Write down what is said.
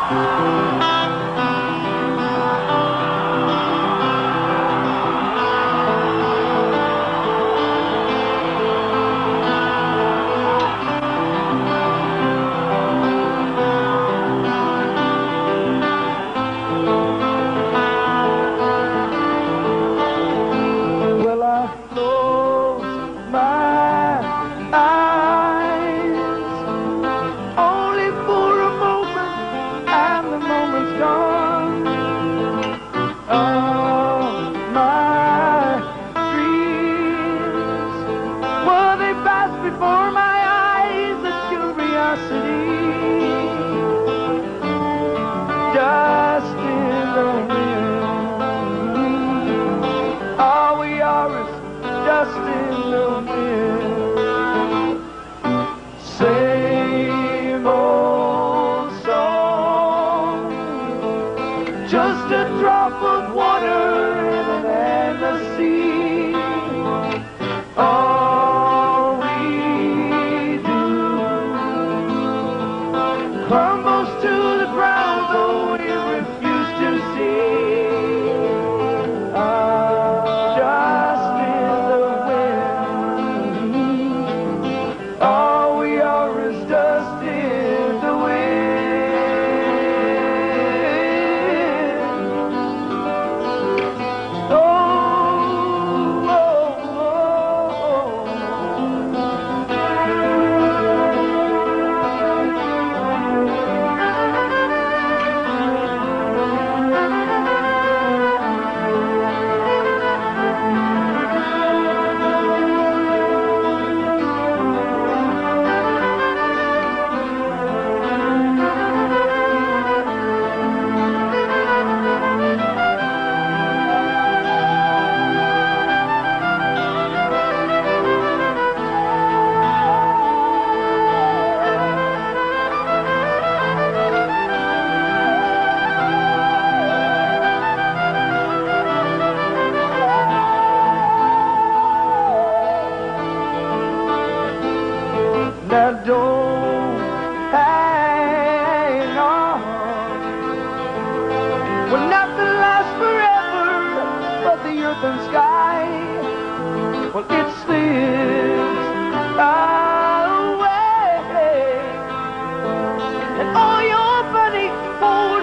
Before my eyes, the curiosity, dust in the wind. All we are is dust in the wind. Same old song, just a drop of water in an endless sea. Crumbles to the ground, though we refuse to see. Just in the wind. All we are is dust in the wind. Oh. Now don't hang on. Well, nothing lasts forever but the earth and sky. Well, it slips away, and all your funny